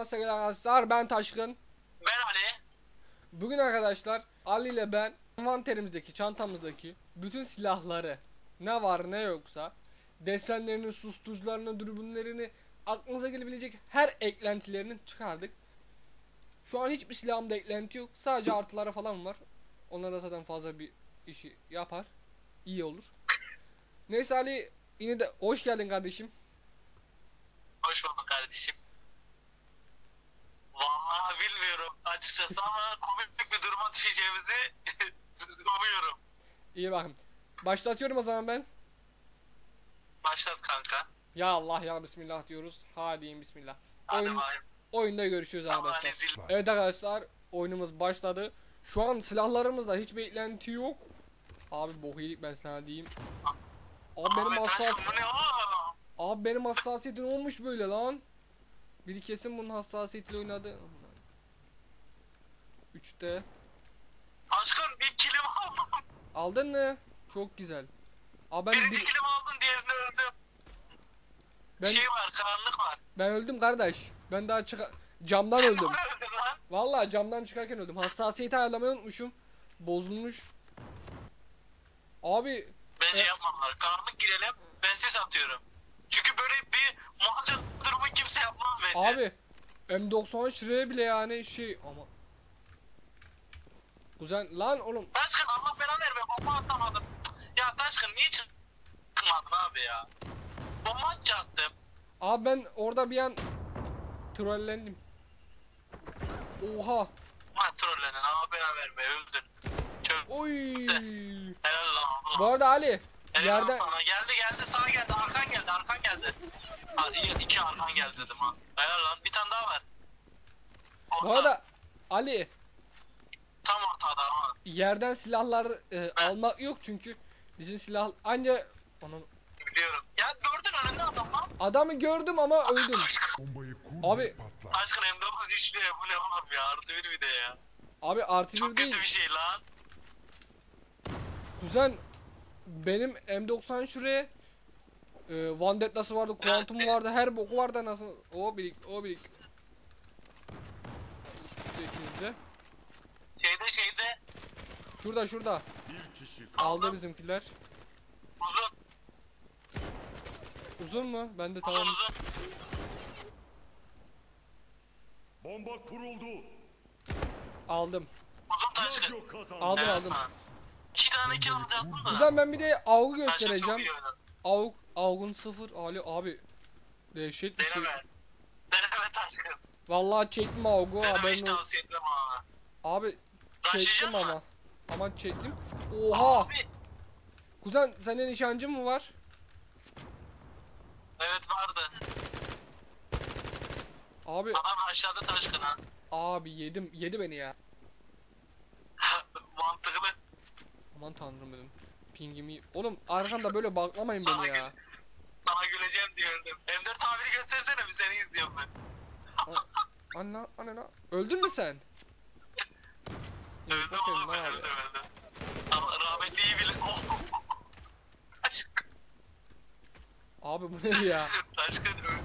sevgili arkadaşlar, ben Taşkın. Ben Ali. Bugün arkadaşlar Ali ile ben envanterimizdeki, çantamızdaki bütün silahları, ne var ne yoksa, desenlerini, susturucularını, dürbünlerini, aklınıza gelebilecek her eklentilerini çıkardık. Şu an hiçbir silahımda eklenti yok, sadece artılara falan var. Onlar da zaten fazla bir işi yapar, iyi olur. Neyse Ali, yine de hoş geldin kardeşim. Hoş bulduk kardeşim. Vallahi bilmiyorum açıkçası ama komik bir duruma düşeceğimizi umuyorum. İyi bakın. Başlatıyorum o zaman ben. Başlat kanka. Ya Allah ya Bismillah diyoruz. Hadi bismillah. Hadi bakayım. Oyunda görüşürüz Allah'ın arkadaşlar. izniyle. Evet arkadaşlar, oyunumuz başladı. Şu an silahlarımızda hiç beklenti yok. Abi bok yedik, ben sana diyeyim. Taşkın bu ne oğlum? Abi benim hassasiyetim olmuş böyle lan. Biri kesin bunun hassasiyetiyle oynadı. 3'te. Taşkın bir kilim aldım. Aldın mı? Çok güzel. Abi Birinci kilim aldın, diğerini öldüm. ben Şey var, karanlık var. ben öldüm kardeş. Ben daha camdan Sen öldüm. bunu öldün lan. Vallahi camdan çıkarken öldüm. Hassasiyeti ayarlamayı unutmuşum. Bozulmuş. Abi Bence yapmadılar. Karanlık girelim, ben ses atıyorum. Çünkü böyle bir muhabbet durumu kimse yapmaz bence. Abi M93 R bile yani şey ama güzel lan oğlum. Taşkın Allah belanı verme, bomba atamadım. Ya Taşkın niye çıkmadın abi ya? Bomba atacaktım. Abi ben orada bir an trollendim. Oha. Lan trollenin Allah belanı verme, öldün. Çöp. Oy. Helal lan. Bu arada Ali Helal yerden sana. Geldi sağa geldi, arkan geldi. Hadi iki arkan geldi dedim ha. Helal lan, bir tane daha var. bu Orta, arada Ali tam ortada ama. yerden silahlar almak yok çünkü bizim silah anca onun Biliyorum. Ya gördün önünde adam lan. adamı gördüm ama öldüm. Bombayı kur Abi- ve patlat. Taşkın M9 güçlü ya, bu ne oğlum ya, artı bir de ya. Abi artı Çok bir değil. kötü bir şey lan. Kuzen benim M90 şuraya Vandetta'sı vardı, Quantum vardı, her boku vardı nasıl. O birik. 8'de. Şeyde Şurada. Bir kişi Aldı bizimkiler. uzun Uzun mu? Ben de tamam. uzun. bomba kuruldu. Aldım. Uzun Taşkın. Radyo kazandı. Aldım. Helal sana. 2 tane kill alacaktın da. Kuzen ben bir de AUG'u Taşkın çok göstereceğim. iyi oynadın. AUG'un 0 Ali abi. Dehşet bir şey. Deneme Taşkın. Vallahi çektim AUG'u Deneme haberin hiç ol. tavsiye etmem ha. Abi Taşıyacak çektim mı? ama. Aman çektim. Oha. Abi. Kuzen senin nişancın mı var? Evet vardı. Abi Adam aşağıda Taşkın ha. abi yedi beni ya. Mantıklı. Aman tanrım dedim. Pingimi. Oğlum arkamda böyle baklamayın Sana beni ya. Sana güleceğim diyordum. M4 abini göstersene, bir seni izliyorum ben. Anne. Öldün mü sen? İyi, Öldüm bakayım, oğlum, ne ben var öldüm. ya? Ama rahmetli iyi bile. Oh. Taşkın. Abi bu ne ya? Taşkın öldü.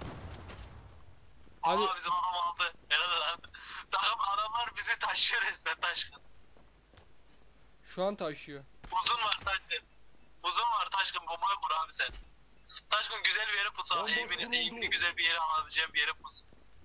Abi Aa, bizim adam aldı. Helal lan. Adamlar bizi taşıyor resmen Taşkın. şu an taşıyor. Uzun var Taşkın. Uzun var Taşkın, bombayı kur abi sen. Taşkın güzel bir yere pus abi. Bomba Eğimini kuruldu. güzel bir yere alabileceğim bir yere pus.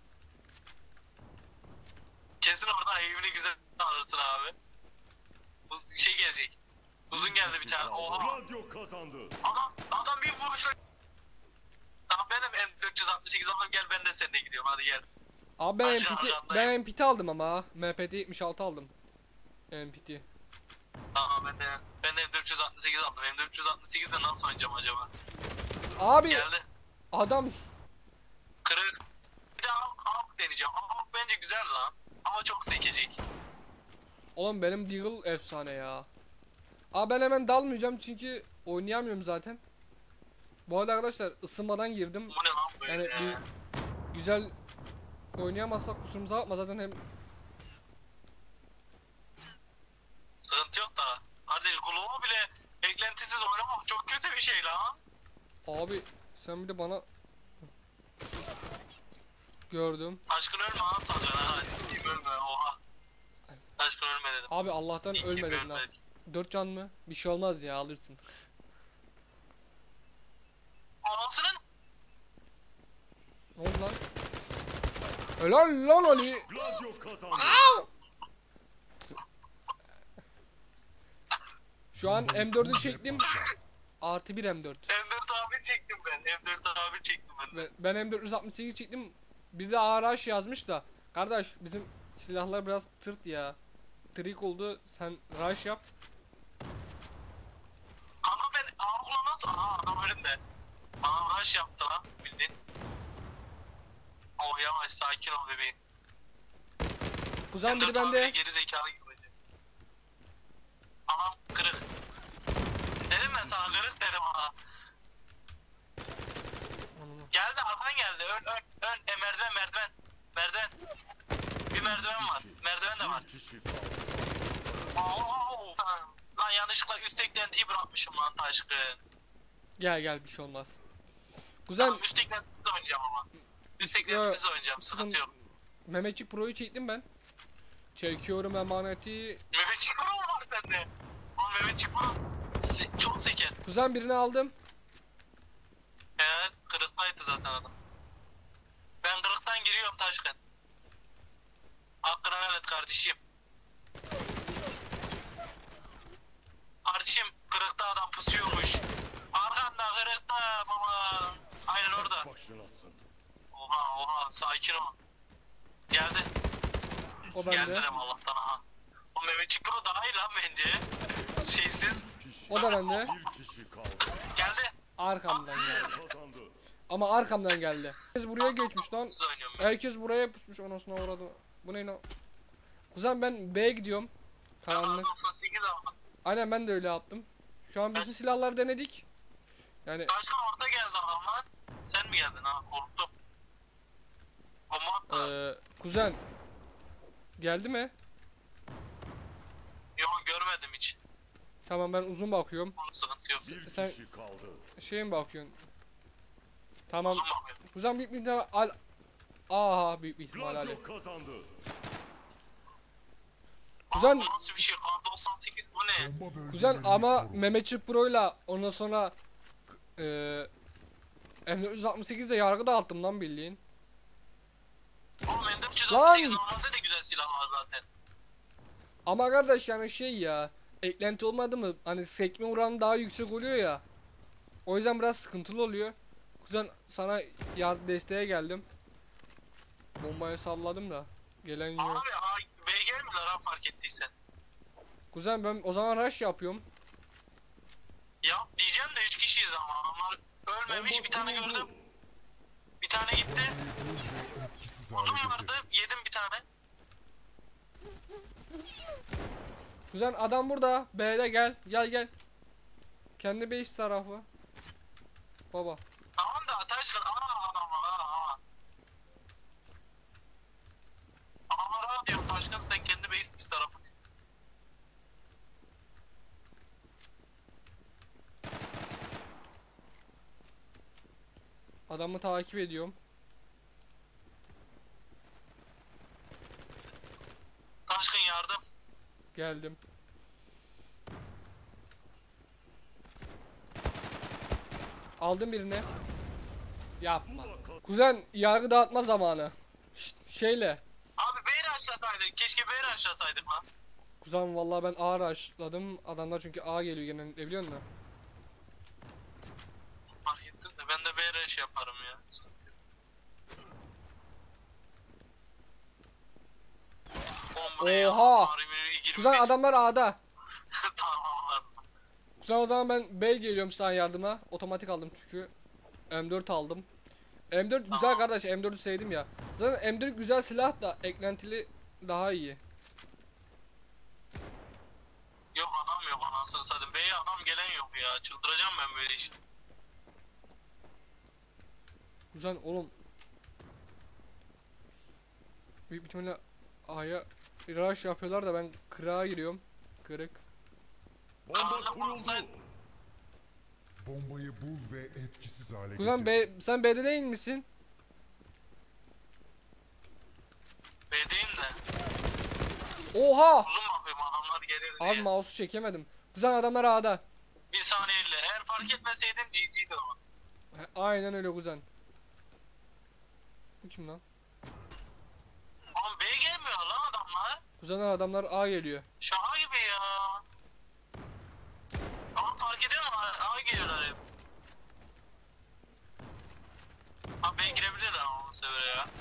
Kesin oradan eğimini güzel alırsın abi. Şey gelecek. Uzun geldi bir tane. Oha. Radyo kazandı. Adam bir vuruşla. Tamam, benim M468 aldım, gel ben de seninle gidiyorum, hadi gel. Abi ben Aşağı MPT, arkandayım. ben MPT aldım ama. MPT 76 aldım. MPT. Tamam, ben de M468 aldım. M468'de nasıl oynayacağım acaba? Abi Geldi. adam Kırık. Bir de AWP deneyeceğim. AWP bence güzel lan. Ama çok sekecek. oğlum benim Deagle efsane ya. Abi ben hemen dalmayacağım çünkü oynayamıyorum zaten. Bu arada arkadaşlar ısınmadan girdim. Bu ne lan böyle Yani ya? bir güzel oynayamazsak kusurumuza bakma zaten hem Sıkıntı yok da. Kardeş, Glow bile eklentisiz oynamak çok kötü bir şey lan. abi sen bir de bana Gördüm. Taşkın ölme ha sancaksın ha. Ciddiyim ölme oha. Taşkın ölme dedim. Abi Allah'tan Ciddiyim, ölmedin ha. ölme. 4 can mı? Bir şey olmaz ya, alırsın. Anasının. Ne oldu lan? Helal lan Ali. Gladio kazandı. Şu an M4'ü çektim. Artı 1 M4. M4 abi çektim ben. M4 abi çektim ben. Ben M468 çektim. Bir de ARH yazmış da. Kardeş bizim silahlar biraz tırt ya. Trik oldu. Sen rush yap. Kanka ben ağırla nasıl? Aha adam önümde. Bana rush yaptı lan bildin. Oh yavaş sakin ol bebeğim. Kuzen biri M4 abi bende. geri zekalı gibi olacak. Anam kırık. Dedim ben sana kırık dedim ha. Geldi arkan geldi. Ön. Merdiven. Merdiven. Bir merdiven var. Merdiven de var. Bir kişi kaldı. Oo. Lan yanlışlıkla üst eklentiyi bırakmışım lan Taşkın. Gel bir şey olmaz. Kuzen Tamam üst eklentisiz oynayacağım ama. Üst eklentisiz oynayacağım sıkıntı yok. Mehmetçik Pro'yu çektim ben. Çekiyorum emaneti. Mehmetçik Pro mu var sende? Lan Mehmetçik Pro. Çok zeker. Kuzen birini aldım. Kırıktaydı zaten adam. Ben kırıktan giriyorum Taşkın. Hakkını helal et kardeşim. Kardeşim kırıkta adam pusuyormuş. Arkanda kırıkta baba. Aynen orada. Başınasın. Oha sakin ol. Geldi. O Geldi bende. dem Allah'tan aha. O Mehmetçik Pro daha iyi lan bence. Şeysiz. O da bende. Bir kişi kaldı. Geldi. Arkamdan geldi. Kazandı. Ama arkamdan geldi. Herkes buraya geçmiş lan. Siz oynuyorum ben. Herkes buraya pusmuş, anasına uğradı. Bu ne lan? Kuzen ben B'ye gidiyorum. Karanlık. Aynen ben de öyle yaptım. Şu an bütün silahları denedik. Yani Taşkın orada geldi adam lan. Sen mi geldin ha? Korktum. Bomba attı. kuzen geldi mi? Yok görmedim hiç. Tamam ben uzun bakıyorum. Onun sıkıntı yok. Bir Sen- kişi kaldı. Şeye mi bakıyorsun? Tamam. Uzun bakıyorum. Kuzen büyük bir ihtimal al. Aha büyük bir ihtimal Ali. Gladio kazandı. Kuzen- Aa, bu nasıl bir şey? K98 bu ne? Bomba bölgelerini Kuzen ama koru. Mehmetçik Pro'yla ondan sonra M468'de yargı dağıttım lan bildiğin. Oğlum M468 Lan! normalde de güzel silah var zaten. Ama kardeş yani şey ya, eklenti olmadı mı hani sekme oranı daha yüksek oluyor ya. O yüzden biraz sıkıntılı oluyor. Kuzen sana desteğe geldim. Bombayı salladım da gelen yok. Abi B gelmiyorlar ha fark ettiysen. Kuzen ben o zaman rush yapıyorum. Ya diyeceğim de 3 kişiyiz ama ölmemiş Bomba bir tane kuruldu. gördüm. Bir tane gitti. Bombayı bul ve etkisiz Uzun hale vardı getir. yedim bir tane. Kuzen adam burada. B'de gel. Kendi base tarafı. Baba. Tamam da Taşkın adam var Ama rahat diyorum Taşkın sen kendi beyitmiş tarafı. Adamı takip ediyorum. Taşkın yardım. Geldim. Aldım birini. Yapma. Kuzen yargı dağıtma zamanı. Şeyle. Abi B'yi aşağısaydık. Keşke B'yi aşağısaydık lan. Kuzen vallahi ben A rushladım. Adamlar çünkü A geliyor genellikle biliyor musun? Fark ettim de ben de B'ye iş yaparım ya. Sıkıntı yok. Bombayı Oha! Tarihimi 25. Kuzen adamlar A'da. Tamam lan. Kuzen o zaman ben B geliyorum sana yardıma. Otomatik aldım çünkü. M4 aldım. M4 güzel kardeş. M4'ü sevdim ya. Zaten M4 güzel silah da eklentili daha iyi. Yok adam yok anasını satayım. B'ye adam gelen yok ya. Çıldıracağım ben böyle iş. Güzel oğlum. Büyük bir ihtimalle A'ya rush yapıyorlar da ben kırığa giriyorum. Kırık. Bomba kuruldu. Bombayı bul ve etkisiz hale Kuzen getir. sen B'de değil misin? B'deyim de. Oha! Uzun bakıyorum adamlar gelir Abi diye. mouse'u çekemedim. Kuzen adamlar A'da. 1 saniyeli. Eğer fark etmeseydin GG'di o. Aynen öyle kuzen. Bu kim lan? Oğlum B gelmiyor lan adamlar. Kuzenler adamlar A geliyor. Şaka gibi ya. Ama fark ediyor musun? A geliyorlar hep. Abi B girebilirler ama bu sefer ya.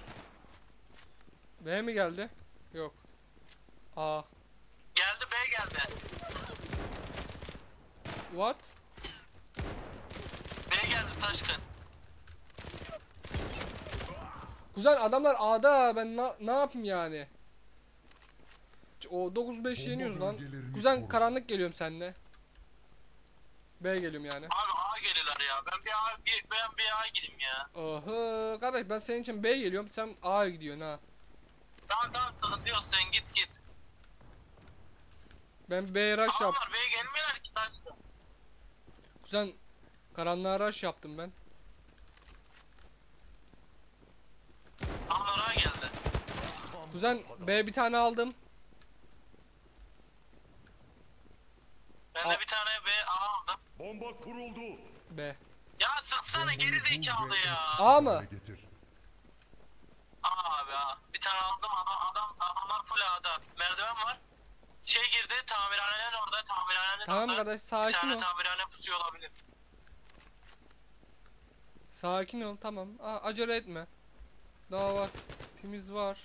B mi geldi? Yok. A. Geldi B geldi. What? B geldi Taşkın. Kuzen adamlar A'da, ben ne yapayım yani? O 9-5 yeniyoruz lan. Kuzen karanlık geliyorum seninle. B geliyorum yani. Abi A geliyorlar ya. Ben bir A gideyim ya. Oho kardeş, ben senin için B geliyorum, sen A'ya gidiyorsun ha. Tamam sıkıntı yok sen git. Ben B rush yap. Adamlar B'ye gelmiyorlar ki Taşkın. Kuzen karanlığa rush yaptım ben. Adamlar A geldi. Kuzen B bir tane aldım. Ben de bir tane B A aldım. Bomba kuruldu. B. Ya sıksana geri zekalı ya. A mı? Getir. A abi A. Bir tane aldım adamlar full A'da. Merdiven var. Şey girdi tamirhanenin orada tamirhanenin Tamam orada. kardeş, Bir sakin tane ol. tamirhane pusuyor olabilir. Sakin ol, tamam. Acele etme. Daha vaktimiz var.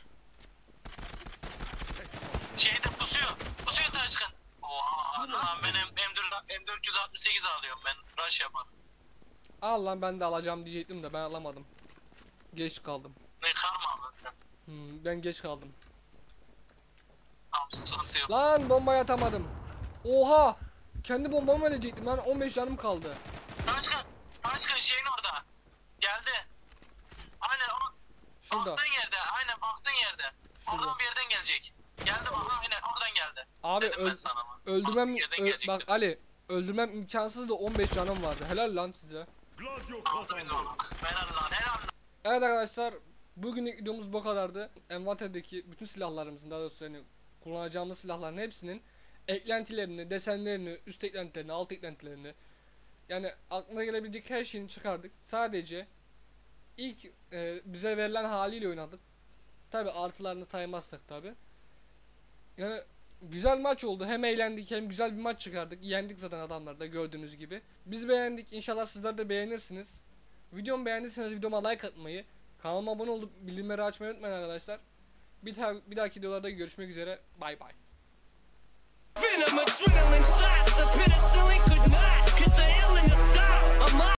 Şeyde pusuyor. Pusuyor Taşkın. Oha lan benim M468 alıyorum ben. Rush yapar. Al lan, ben de alacağım diyecektim de ben alamadım. Geç kaldım. Ne karma aldın sen? Ben geç kaldım. Tamam sıkıntı yok. Lan bombayı atamadım. Oha! Kendi bombamı ölecektim lan, 15 canım kaldı. Taşkın şeyin orada. Geldi. Aynen o. Şurada. Baktığın yerde. Aynen baktığın yerde. Şurada. Oradan bir yerden gelecek. Geldi bak aynen oradan geldi. Abi Dedim ben sana ama. öldürmem Yerden gelecek bak dedim. Ali, öldürmem imkansız da 15 canım vardı. Helal lan size. Gladio Aferin kazandı. oğlum. Helal lan helal lan. Evet arkadaşlar, bugünlük videomuz bu kadardı. Envanterdeki bütün silahlarımızın, daha doğrusu yani kullanacağımız silahların hepsinin eklentilerini, desenlerini, üst eklentilerini, alt eklentilerini, yani aklına gelebilecek her şeyini çıkardık. Sadece ilk bize verilen haliyle oynadık. Tabi artılarını saymazsak tabi. Yani güzel maç oldu. Hem eğlendik hem güzel bir maç çıkardık. Yendik zaten adamları da gördüğünüz gibi. Biz beğendik. İnşallah sizler de beğenirsiniz. Videomu beğendiyseniz videoma like atmayı, kanalıma abone olup bildirimleri açmayı unutmayın arkadaşlar. Bir dahaki videolarda görüşmek üzere. Bay bay. Venom, adrenaline shots, a penicillin could not get the illness to stop. I'm